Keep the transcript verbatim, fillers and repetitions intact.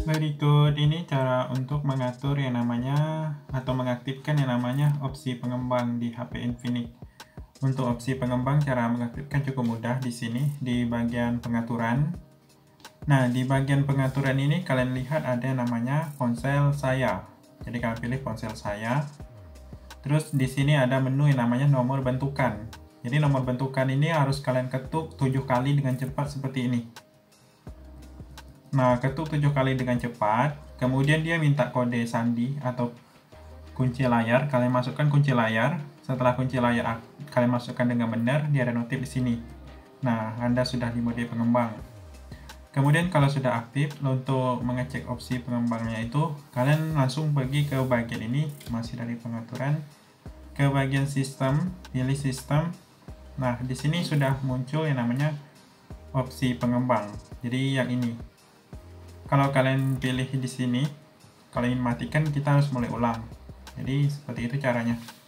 Berikut ini cara untuk mengatur yang namanya atau mengaktifkan yang namanya opsi pengembang di H P Infinix. Untuk opsi pengembang, cara mengaktifkan cukup mudah di sini di bagian pengaturan. Nah, di bagian pengaturan ini kalian lihat ada yang namanya ponsel saya. Jadi kalian pilih ponsel saya. Terus di sini ada menu yang namanya nomor bentukan. Jadi nomor bentukan ini harus kalian ketuk tujuh kali dengan cepat seperti ini. Nah, ketuk tujuh kali dengan cepat, kemudian dia minta kode sandi atau kunci layar, kalian masukkan kunci layar. Setelah kunci layar kalian masukkan dengan benar, dia ada notif di sini. Nah, Anda sudah di mode pengembang. Kemudian kalau sudah aktif, untuk mengecek opsi pengembangnya itu, kalian langsung pergi ke bagian ini, masih dari pengaturan, ke bagian sistem, pilih sistem. Nah, di sini sudah muncul yang namanya opsi pengembang. Jadi yang ini. Kalau kalian pilih di sini, kalau ingin matikan kita harus mulai ulang. Jadi seperti itu caranya.